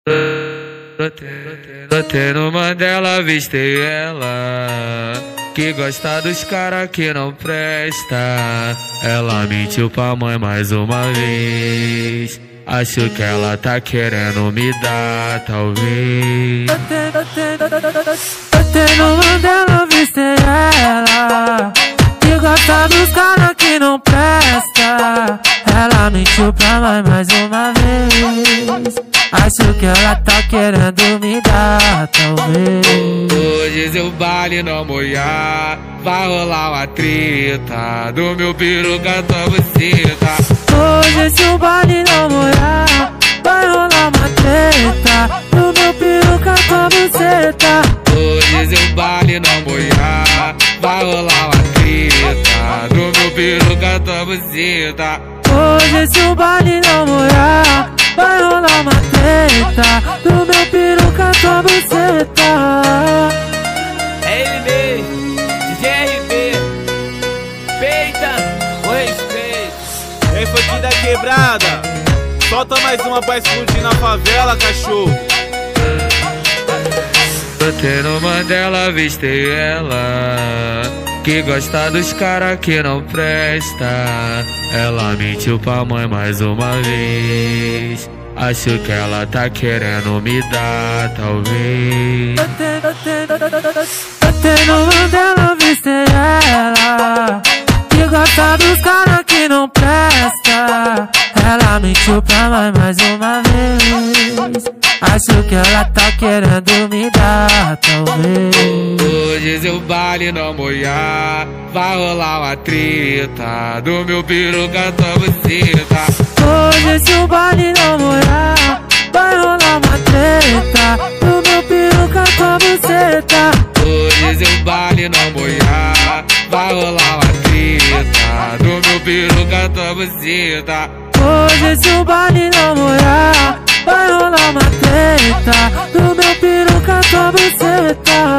Brotei no Mandela, avistei ela, que gosta dos cara que não presta. Ela mentiu pra mãe mais uma vez. Acho que ela tá querendo me dar, talvez. Brotei no Mandela, avistei ela, que gosta dos cara que não presta. Ela mentiu pra mãe mais uma vez. Acho que ela tá querendo me dar, talvez. Hoje se o baile não molhar, vai rolar uma treta do meu peru com a tua buceta. Hoje se o baile não molhar, vai rolar uma treta do meu peru com a tua buceta. Hoje se o baile não molhar, vai rolar uma treta do meu peru com a tua buceta. Hoje se o baile não molhar, vai rolar uma treta do meu peru com a tua buceta. É ele mesmo, DJ RB. Peita, o respeito. E aí, funk da quebrada, solta mais uma pra explodir na favela, cachorro. Brotei no Mandela, avistei ela, que gosta dos cara que não presta. Ela mentiu pra mãe mais uma vez. Acho que ela tá querendo me dar, talvez. Brotei no Mandela, avistei ela, que gosta dos cara que não presta. Ela mentiu pra mãe mais uma vez. Acho que ela tá querendo me dar, talvez. Hoje se o baile não molhar, vai rolar uma treta do meu peru com a tua buceta. Hoje se o baile não molhar, vai rolar uma treta do meu peru com a tua buceta. Hoje se o baile não molhar, vai rolar uma treta do meu peru com a tua buceta. Hoje se o baile não molhar, vai rolar uma treta do meu peru com a tua buceta.